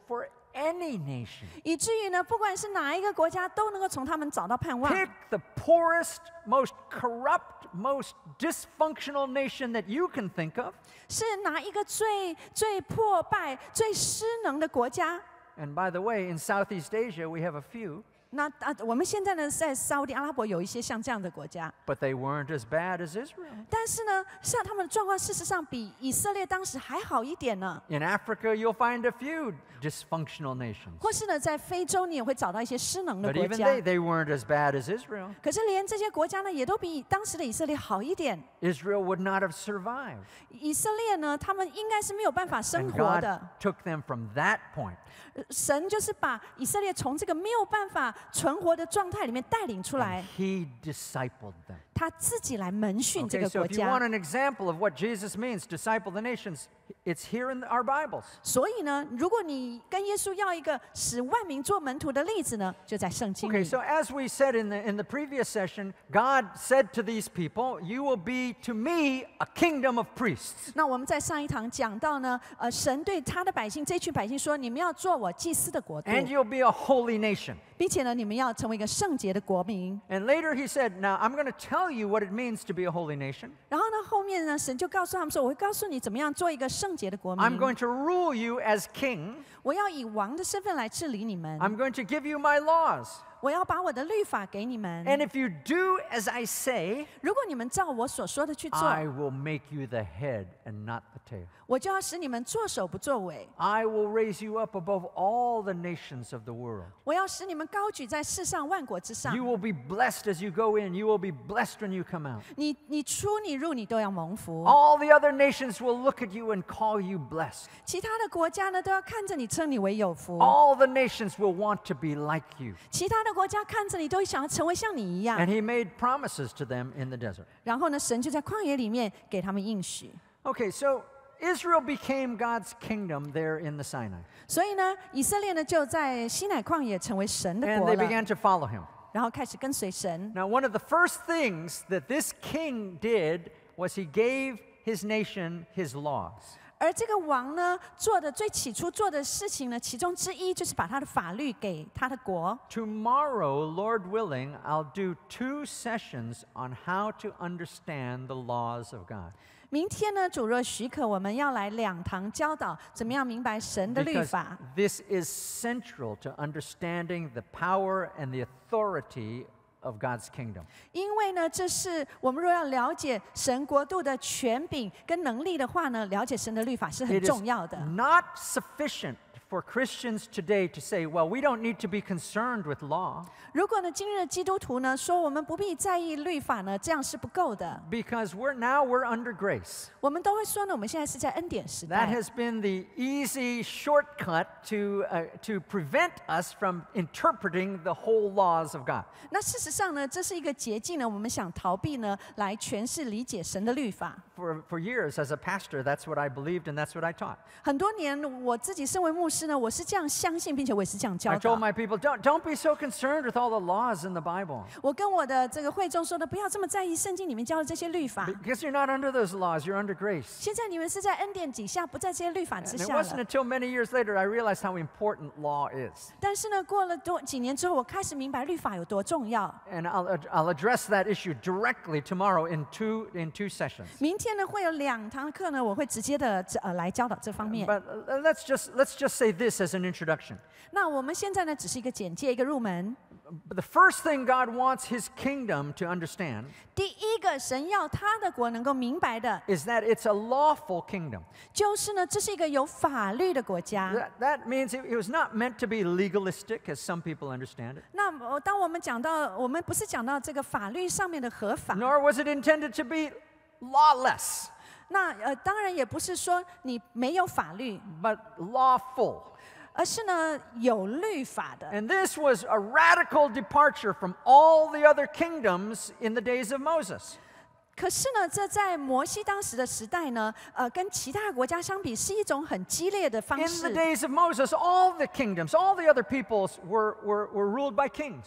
any nation. 以至于呢，不管是哪一个国家，都能够从他们找到盼望。 Pick the poorest, most corrupt, most dysfunctional nation that you can think of. 是哪一个最最破败、最失能的国家？ And by the way, in Southeast Asia, we have a few, 那啊，我们现在呢，在沙烏地阿拉伯有一些像这样的国家， but they weren't as bad as Israel. 但是呢，像他们的状况，事实上比以色列当时还好一点呢。 In Africa, you'll find a few dysfunctional nations. 或是呢，在非洲你也会找到一些失能的 But 国 even 家 they,，they weren't as bad as Israel. 可是连这些国家呢，也都比当时的以色列好一点。 Israel would not have survived. 以色列呢，他们应该是没有办法生 And 活 God 的。 took them from that point 呃神就是把以色列从这个没有办法存活的状态里面带领出 and 来， He discipled them. 他自己来门训这 Okay, 个 so 国 if you want 家。 an example of what Jesus means, disciple the nations, it's here in our Bibles. 所以呢，如果你跟耶稣要一个使万民做门徒的例子呢，就在圣经 Okay, 里。 so as we said in the, in the previous session, God said to these people, you will be to me a kingdom of priests. 那我们在上一堂讲到呢，呃，神对他的百姓这群百姓说：“你们要做我祭司的国度， And you'll be a holy nation. 并且呢，你们要成为一个圣洁的国民。 And later he said, now I'm going to tell you what it means to be a holy nation. ” 然后呢，后面呢，神就告诉他们说：“我会告诉你怎么样做一个圣洁的国 I'm 民。 going to rule you as king. 我要以王的身份来治理你们， I'm going to give you my laws. 我要把我的律法给你们。 And if you do as I say, 如果你们照我所说的去做， I will make you the head and not the tail. 我就要使你们作首不作尾。 I will raise you up above all the nations of the world. 我要使你们高举在世上万国之上 You。will be blessed as you go in. You will be blessed when you come out. 你你出你入你都要蒙福。 All the other nations will look at you and call you blessed. 其他的国家呢，都要看着你，称你为有福。 All the nations will want to be like you. 其他的国家看着你，都想要成为像你一样 And。he made promises to them in the desert. 然后呢，神就在旷野里面给他们应许。 Okay, so Israel became God's kingdom there in the Sinai. 所以呢，以色列呢就在西乃旷野成为神的 And 国 they 了， began to follow him. 然后开始跟随神。 Now, one of the first things that this king did was he gave his nation his laws. 而这个王呢，做的最起初做的事情呢，其中之一就是把他的法律给他的国。 Tomorrow, Lord willing, I'll do two sessions on how to understand the laws of God. 明天呢，主若许可，我们要来两堂教导，怎么样明白神的律 Because 法。 this is central to understanding the power and the authority of God's kingdom. 因为呢，这是我们若要了解神国度的权柄跟能力的话呢，了解神的律法是很 It is 重要的。 not sufficient for Christians today to say, well, we don't need to be concerned with law 如果呢，今日的基督徒呢说我们不必在意律法呢，这样是不够的。 because we're now we're under grace. 我们都会说呢，我们现在是在恩典时 That 代。 has been the easy shortcut to uh, to prevent us from interpreting the whole laws of God. 那事实上呢，这是一个捷径呢，我们想逃避呢，来诠释理解神的律法。 For for years as a pastor, that's what I believed and that's what I taught. 很多年，我自己身为牧师呢，我是这样相信，并且我也是这样 I 教 told 导。 my people, don't don't be so concerned with all the laws in the Bible. 我跟我的这个会众说的，不要这么在意圣经里面教的这些律法。 Because you're not under those laws, you're under grace. 现在你们是在恩典底下，不在这些律法之 And it 下 wasn't 了。 until many years later I realized how important law is. 但是呢，过了多几年之后，我开始明白律法有多重要。 And I'll, I'll address that issue directly tomorrow in two, in two sessions. 明天呢，会有两堂课呢，我会直接的呃来教导这方面。 But uh, let's just, let's just say this as an introduction. 那我们现在呢，只是一个简介，一个入门。 But the first thing God wants his kingdom to understand 第一个，神要他的国能够明白的， is that it's a lawful kingdom. 就是呢，这是一个有法律的国家。 That, that means it, it was not meant to be legalistic, as some people understand it, 那呃当我们讲到，我们不是讲到这个法律上面的合法， nor was it intended to be lawless, 那呃，当然也不是说你没有法律， but lawful. 而是呢有律法的。 And this was a radical departure from all the other kingdoms in the days of Moses. 可是呢，这在摩西当时的时代呢，呃，跟其他国家相比，是一种很激烈的方 In the 式。 days of Moses, all the kingdoms, all the other peoples were, were, were ruled by kings.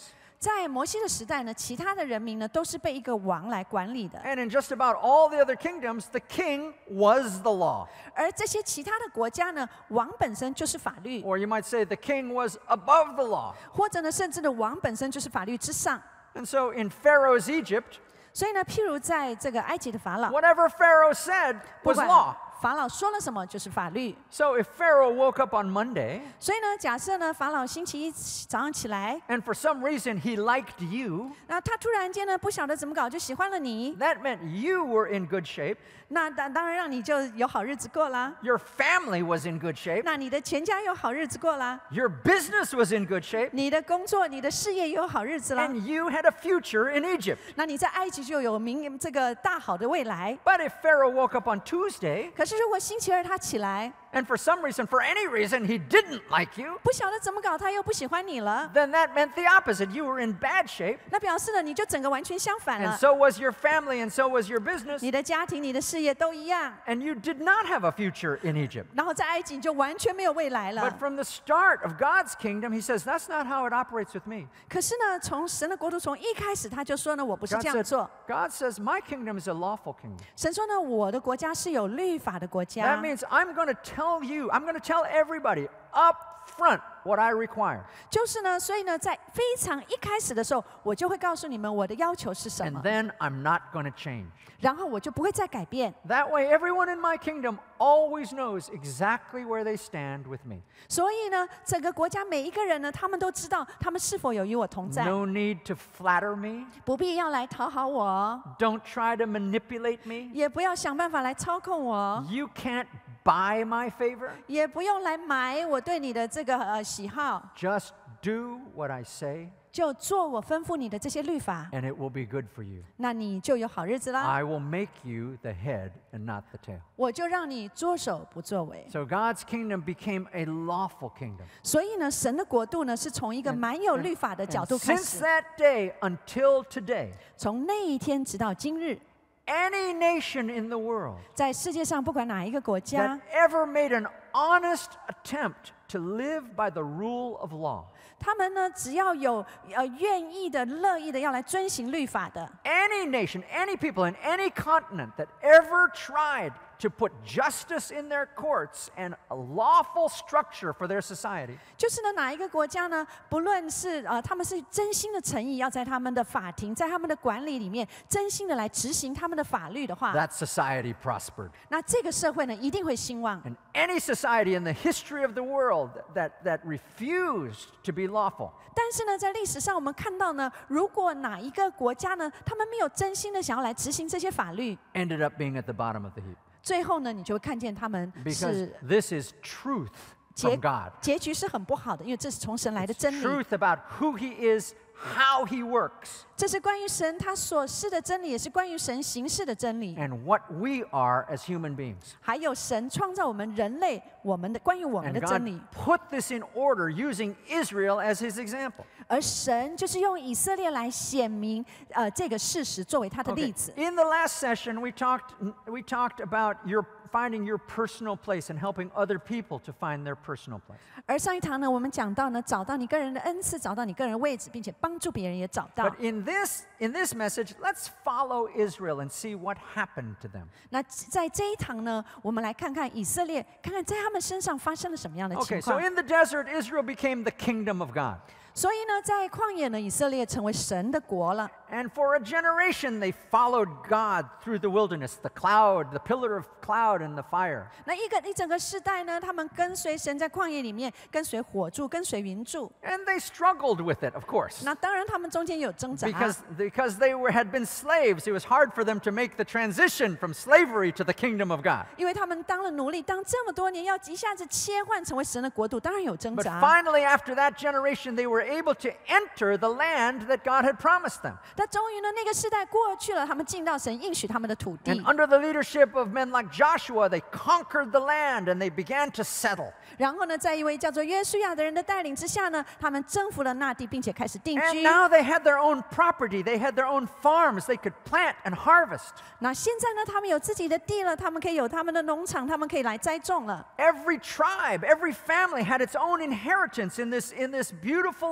在摩西的时代呢，其他的人民呢都是被一个王来管理的， And in just about all the other kingdoms, the king was the law. 而这些其他的国家呢，王本身就是法律， Or you might say the king was above the law. 或者呢，甚至的王本身就是法律之上。 And so in Pharaoh's Egypt, 所以呢，譬如在这个埃及的法老， whatever Pharaoh said 不 was 管 law. 法老说了什么就是法律。 So if Pharaoh woke up on Monday, 所以呢，假设呢，法老星期一早上起来， and for some reason he liked you, 那他突然间呢，不晓得怎么搞就喜欢了你， that meant you were in good shape, 那当当然让你就有好日子过啦。 your family was in good shape, 那你的全家有好日子过啦， your business was in good shape, 你的工作、你的事业也有好日子啦。 and you had a future in Egypt. 那你在埃及就有明这个大好的未来。 But if Pharaoh woke up on Tuesday, 可是如果星期二他起来， and for some reason, for any reason, he didn't like you, 不晓得怎么搞，他又不喜欢你了， then that meant the opposite. You were in bad shape, 那表示呢，你就整个完全相反 and 了。 so was your family, and so was your business, 你的家庭、你的事业都一样， and you did not have a future in Egypt. 然后在埃及你就完全没有未来 But 了。 from the start of God's kingdom, he says, that's not how it operates with me. 可是呢，从神的国度从一开始他就说呢，我不是 God 这样 said, 做。 God says, my kingdom is a lawful kingdom. 神说呢，我的国家是有律法的国 That 家， means I'm going to tell you, I'm going to tell everybody up front what I require. 就是呢，所以呢，在非常一开始的时候，我就会告诉你们我的要求是什 And 么， then I'm not going to change. 然后我就不会再改变。 That way, everyone in my kingdom always knows exactly where they stand with me. 所以呢，整个国家每一个人呢，他们都知道他们是否有与我同在， No need to flatter me. 不必要来讨好我， Don't try to manipulate me. 也不要想办法来操控我， You can't buy my favor. 也不用来买我对你的这个呃喜好， Just do what I say, 就做我吩咐你的这些律法， and it will be good for you. 那你就有好日子啦。 I will make you the head and not the tail. 我就让你作首不作尾。 So God's kingdom became a lawful kingdom. 所以呢，神的国度呢，是从一个蛮有律法的角 And 度开 since 始， that day until today, 从那一天直到今日， any nation in the world 在世界上不管哪一个国家 that，ever made an honest attempt to live by the rule of law, 他们呢，只要有呃愿意的、乐意的要来遵行律法的， any nation, any people in any continent that ever tried to put justice in their courts and a lawful structure for their society, 就是呢哪一个国家呢，不论是呃他们是真心的诚意，要在他们的法庭、在他们的管理里面，真心的来执行他们的法律的话， that society prospered. 那这个社会呢一定会兴旺。 And any society in the history of the world that, that refused to be lawful, 但是呢，在历史上我们看到呢，如果哪一个国家呢，他们没有真心的想要来执行这些法律， ended up being at the bottom of the heap. 最后呢，你就会看见他们 Because 是 this is truth 结 from God. 结局是很不好的，因为这是从神来的真理， Truth about who He is, how He works, 这是关于神他所示的真理，也是关于神行事的真理， and what we are as human beings. 还有神创造我们人类，我们的关于我们 And 的真理 God。put this in order using Israel as His example. 而神就是用以色列来显明呃这个事实，作为他的 Okay. 例子。 In the last session, we talked, we talked about your finding your personal place and helping other people to find their personal place. 而上一堂呢，我们讲到呢，找到你个人的恩赐，找到你个人的位置，并且帮助别人也找到 But。in this, in this message, let's follow Israel and see what happened to them. 那在这一堂呢，我们来看看以色列，看看在他们身上发生了什么样的情 Okay, so 况。 in the desert, Israel became the kingdom of God. 所以呢，在旷野呢，以色列成为神的国了。 And for a generation, they followed God through the wilderness, the cloud, the pillar of cloud and the fire. 那一个一整个世代呢，他们跟随神在旷野里面，跟随火柱，跟随云柱。 And they struggled with it, of course. 那当然，他们中间有挣扎。 Because, because they were, had been slaves, it was hard for them to make the transition from slavery to the kingdom of God. 因为他们当了奴隶，当这么多年，要一下子切换成为神的国度，当然有挣 But 扎。 finally, after that generation, they were able to enter the land that God had promised them. 但终于呢，那个世代过去了，他们进到神应许他们的土 And 地。 under the leadership of men like Joshua, they conquered the land and they began to settle. 然后呢，在一位叫做约书亚的人的带领之下呢，他们征服了那地，并且开始定 And 居。 now they had their own property, they had their own farms, they could plant and harvest. 那现在呢，他们有自己的地了，他们可以有他们的农场，他们可以来栽种了。 Every tribe, every family had its own inheritance in this, in this beautiful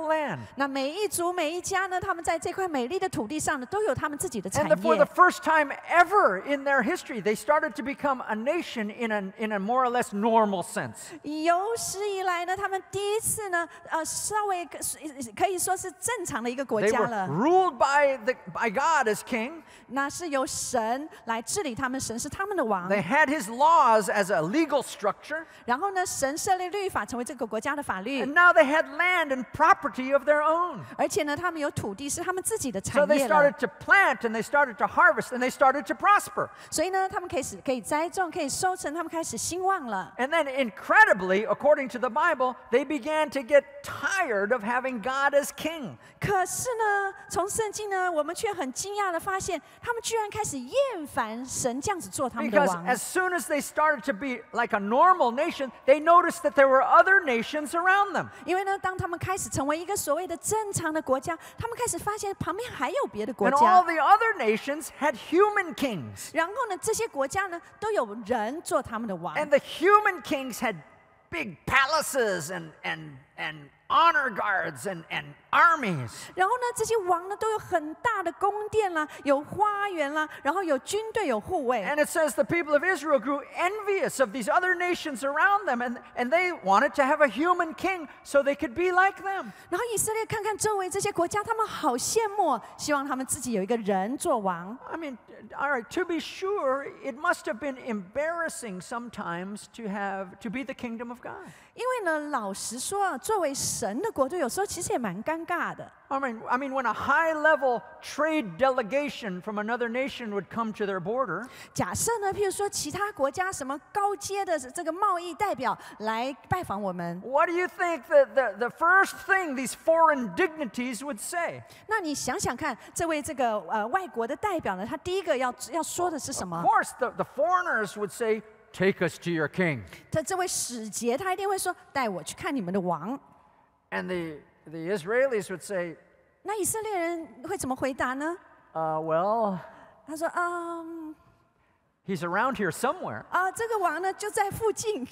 beautiful land. 那每一族每一家呢，他们在这块美丽的土地上呢，都有他们自己的产 And for the 业。 first time ever in their history, they started to become a nation in a, in a more or less normal sense. 有史以来呢，他们第一次呢，呃，稍微可可以说是正常的一个国 They 家 were 了。 ruled by, the, by God as king. 那是由神来治理他们，神是他们的王。 They had his laws as a legal structure. 然后呢，神设立律法，成为这个国家的法律。 And now they had land and property of their own. 而且呢，他们有土地是他们自己的 So 产 they 业了。 started to plant and they started to harvest and they started to prosper. 所以呢，他们可以使可以栽种，可以收成，他们开始兴旺了。 And then incredibly, according to the Bible, they began to get tired of having God as king. 可是呢，从圣经呢，我们却很惊讶的发现，他们居然开始厌烦神这样子做他们的 Because 王。 as soon as they started to be like a normal nation, they noticed that there were other nations around them. 因为呢，当他们开始成为一个所谓的正常的国家，他们开始发现旁边还有别的国 And 家 all。the other nations had human kings. 然后呢，这些国家呢，都有人做他们的王。 And the human kings had big palaces and, and, and honor guards and, and armies. 然后呢，这些王呢，都有很大的宫殿啦，有花园啦，然后有军队，有护卫。 And it says the people of Israel grew envious of these other nations around them, and, and they wanted to have a human king so they could be like them. 然后以色列看看周围这些国家，他们好羡慕，希望他们自己有一个人做王。 I mean, all right, to be sure, it must have been embarrassing sometimes to have to be the kingdom of God. 因为呢，老实说啊，作为神的国度，有时候其实也蛮尴尬的。 I mean, I mean, when a high-level trade delegation from another nation would come to their border, 假设呢，譬如说其他国家什么高阶的这个贸易代表来拜访我们， what do you think the, the, the first thing these foreign dignitaries would say? 那你想想看，这位这个呃外国的代表呢，他第一个要要说的是什 Of 么？ course, the, the foreigners would say, take us to your king. 他这位使节，他一定会说带我去看你们的王。 And the, the Israelis would say, 那以色列人会怎么回答呢？ uh, well, 他说：“嗯 he's around here somewhere. 啊，这个王呢就在附近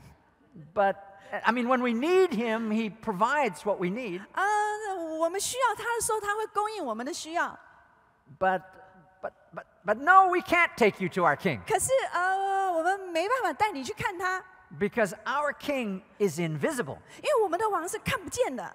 But, I mean, when we need him, he provides what we need. 啊，我们需要他的时候，他会供应我们的需要。 But, but, but, but no, we can't take you to our king 可是呃，我们没办法带你去看他， because our king is invisible. 因为我们的王是看不见的。”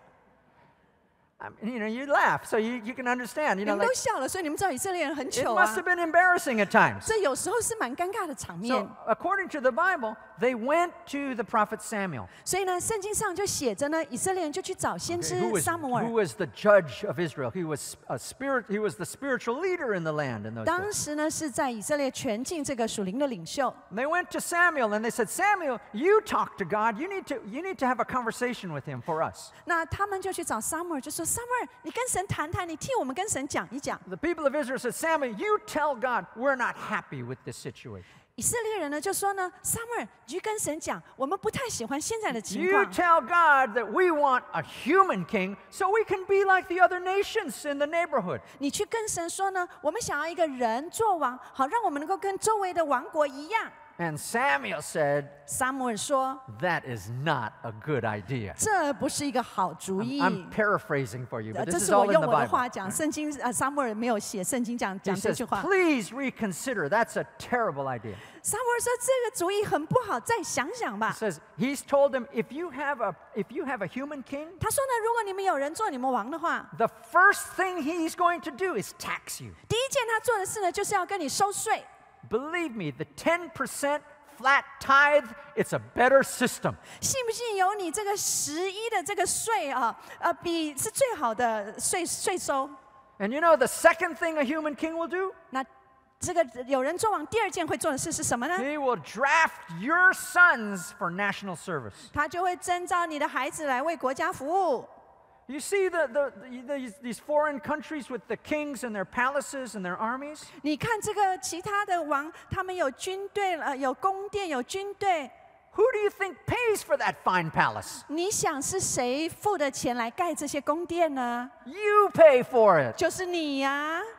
I mean, you know, you laugh, so you, you can understand. You 你 know, 们 like, 都笑了，所以你们知道以色列人很 it 糗 must 啊 have。been embarrassing at times. 这有时候是蛮尴尬的场面 So,。according to the Bible, they went to the prophet Samuel, 所以呢，圣经上就写着呢，以色列人就去找先 okay, 知 who, was, 撒母 who 耳。 was the judge of Israel. He was a spirit. He was the spiritual leader in the land in those 当 days. 时呢是在以色列全境这个属灵的领袖。 And they went to Samuel and they said, Samuel, you talk to God. You need to, you need to have a conversation with him for us. 那他们就去找撒母耳，就说：“撒母耳，你跟神谈谈，你替我们跟神讲一讲。 The people of Israel said, Samuel, you tell God we're not happy with this situation. ” 以色列人呢就说呢：“撒母耳，你去跟神讲，我们不太喜欢现在的情 You 况。 tell God that we want a human king so we can be like the other nations in the neighborhood. 你去跟神说呢，我们想要一个人做王，好让我们能够跟周围的王国一样。” And Samuel said, 撒母耳说 that is not a good idea.：“ 这不是一个好主意。” I'm paraphrasing for you, 呃 but 这 this is 是我 all in 用 the 我的 Bible. 话讲，圣经呃，撒母耳没有写圣经讲 He 讲这 says, 句话。 please reconsider. That's a terrible idea. 撒母耳说这个主意很不好，再想想 He 吧。 says, he's told them, if you have a, if you have a human king, 他说呢，如果你们有人做你们王的话， the first thing he's going to do is tax you. 第一件他做的事呢，就是要跟你收税。 Believe me, the ten percent flat tithe, it's a better system. 信不信有你这个十一的这个税啊？呃，比是最好的税税收。 And you know the second thing a human king will do? 那这个有人做王，第二件会做的事是什么呢？ He will draft your sons for national service. 他就会征召你的孩子来为国家服务。 You see the, the, the, these, these foreign countries with the kings and their palaces and their armies? 你看这个其他的王，他们有军队，呃，有宫殿，有军队。 Who do you think pays for that fine palace? 你想是谁付的钱来盖这些宫殿呢？ You pay for it. 就是你呀、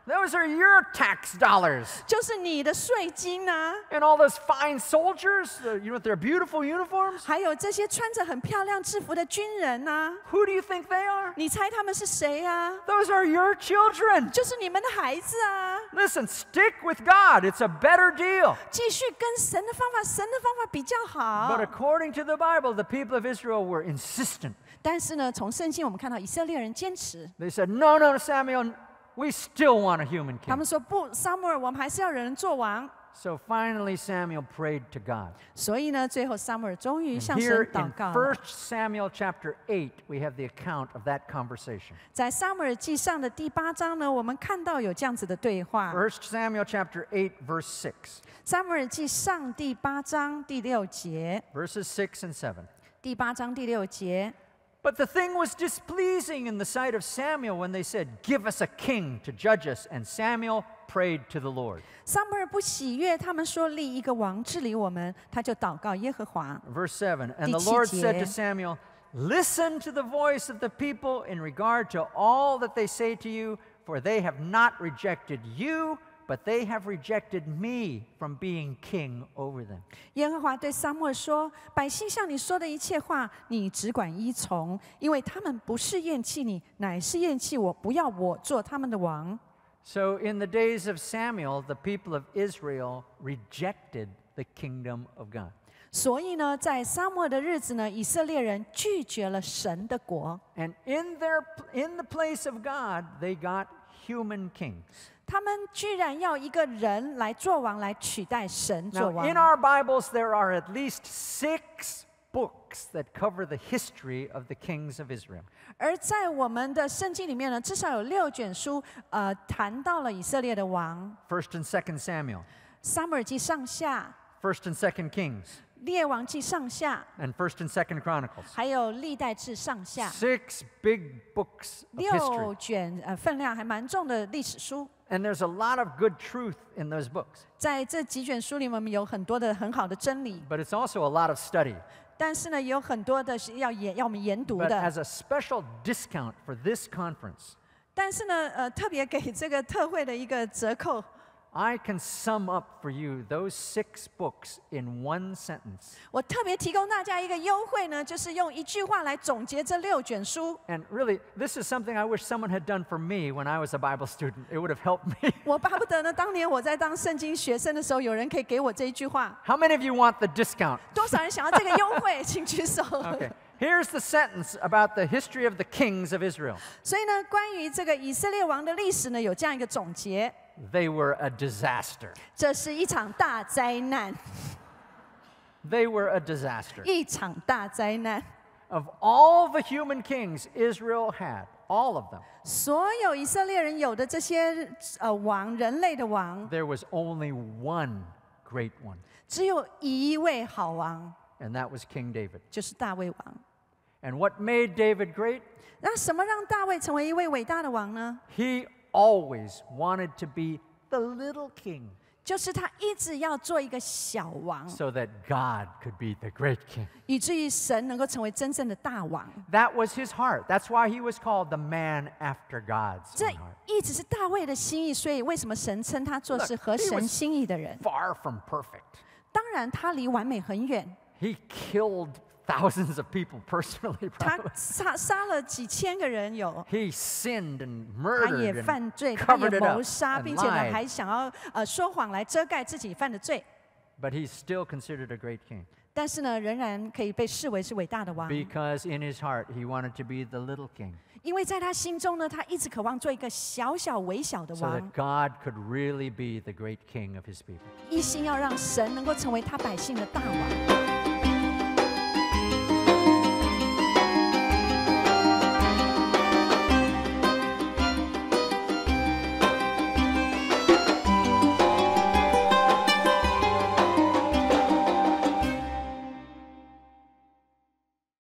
Those are your tax dollars. 就是你的税金啊。 And all those fine soldiers, uh, you know, with their beautiful uniforms. 还有这些穿着很漂亮制服的军人呐、啊， Who do you think they are? 你猜他们是谁啊？ Those are your children. 就是你们的孩子啊！ Listen, stick with God. It's a better deal. 继续跟神的方法，神的方法比较好。 But according to the Bible, the people of Israel were insistent. 但是呢，从圣经我们看到以色列人坚持， They said, no, no, Samuel, we still want a human 他 king. 们说不，撒母耳，我们还是要有人做王。 So finally, Samuel prayed to God. 所以呢，最后撒母耳终于 And 向 here 神祷 in 告了。 First Samuel chapter eight, we have the account of that conversation. 在撒母耳记上的第八章呢，我们看到有这样子的对话。 First Samuel chapter eight, verse six. 撒母耳记上第八章第六节， Verses six and seven. 第八章第六节。 But the thing was displeasing in the sight of Samuel when they said, give us a king to judge us. And Samuel prayed to the Lord. 撒母耳不喜悦，他们说立一个王治理我们，他就祷告耶和华。 Verse seven. And the 第七 Lord 节。 said to Samuel, listen to the voice of the people in regard to all that they say to you, for they have not rejected you, but they have rejected me from being king over them. 耶和华对撒母耳说：“百姓向你说的一切话，你只管依从，因为他们不是厌弃你，乃是厌弃我，不要我做他们的王。” So in the days of Samuel, the people of Israel rejected the kingdom of God. 所以呢，在撒母耳的日子呢，以色列人拒绝了神的国， And in their in the place of God, they got human kings. 他们居然要一个人来做王，来取代神做 Now, 王 in。our Bibles, there are at least six books that cover the history of the kings of Israel. 而在我们的圣经里面呢，至少有六卷书，呃，谈到了以色列的王。 First and Second Samuel, 撒母耳记上下、 First and Second Kings, 列王记上下， and First and Second Chronicles. 还有历代志上下。 Six big books of 六 history. 卷呃分量还蛮重的历史书， And there's a lot of good truth in those books. 在这几卷书里面，我们有很多的很好的真理， But it's also a lot of study. 但是呢，也有很多的是要研要我们研读 But 的。 as a special discount for this conference, 但是呢，呃，特别给这个特惠的一个折扣， I can sum up for you those six books in one sentence. 我特别提供大家一个优惠呢，就是用一句话来总结这六卷书。 And really, this is something I wish someone had done for me when I was a Bible student. It would have helped me. 我巴不得呢，当年我在当圣经学生的时候，有人可以给我这一句话。 How many of you want the discount? 多少人想要这个优惠？请举手。 Okay. Here's the sentence about the history of the kings of Israel. 所以呢，关于这个以色列王的历史呢，有这样一个总结： They were a disaster. 这是一场大灾难， They were a disaster. 一场大灾难。 Of all the human kings Israel had, all of them, 所有以色列人有的这些呃王，人类的王， there was only one great one, 只有一位好王， and that was King David. 就是大卫王。 And what made David great? 那什么让大卫成为一位伟大的王呢？ He always wanted to be the little king 就是他一直要做一个小王， so that God could be the great king. 以至于神能够成为真正的大王。 That was his heart. That's why he was called the man after God's 这 own heart. 一直是大卫的心意，所以为什么神称他做是合 Look, he 神 was 心意的人？ Far from perfect. 当然，他离完美很远， He killed thousands of people personally, 他 probably. 杀杀了几千个人有。 He sinned and 他也 murdered 犯 and 罪，他也 covered it 谋 up 杀， and 并且呢 lied. 还想要呃说谎来遮盖自己犯的罪。 But he's still considered a great king 但是呢，仍然可以被视为是伟大的王， because in his heart he wanted to be the little king 因为在他心中呢，他一直渴望做一个小小微小的 so 王 that，God could really be the great king of his people. 一心要让神能够成为他百姓的大王。